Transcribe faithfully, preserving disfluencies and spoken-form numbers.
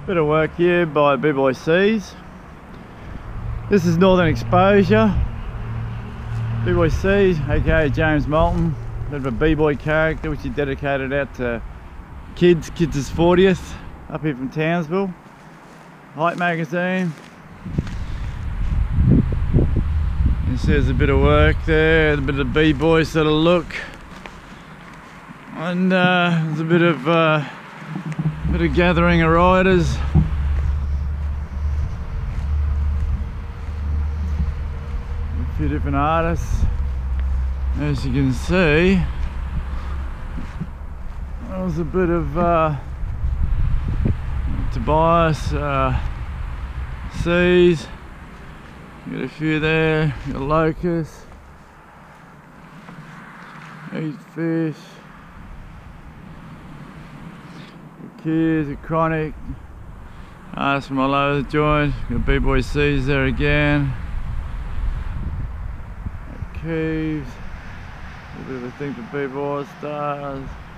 Bit of work here by B-Boy C's. This is Northern Exposure. B-Boy C's, aka James Moulton. Bit of a B-Boy character which he dedicated out to kids. Kids' is fortieth. Up here from Townsville. Height magazine. You see there's a bit of work there, a bit of B-Boy sort of look. And uh, there's a bit of uh, bit of gathering of riders. A few different artists. As you can see, there was a bit of uh, Tobias, uh, C's. Got a few there. Got Locust, Eat Fish. Kids, a Chronic, artists from all over the joint. Got B-Boy C's there again. Keys, a bit of a thing for B-Boy stars.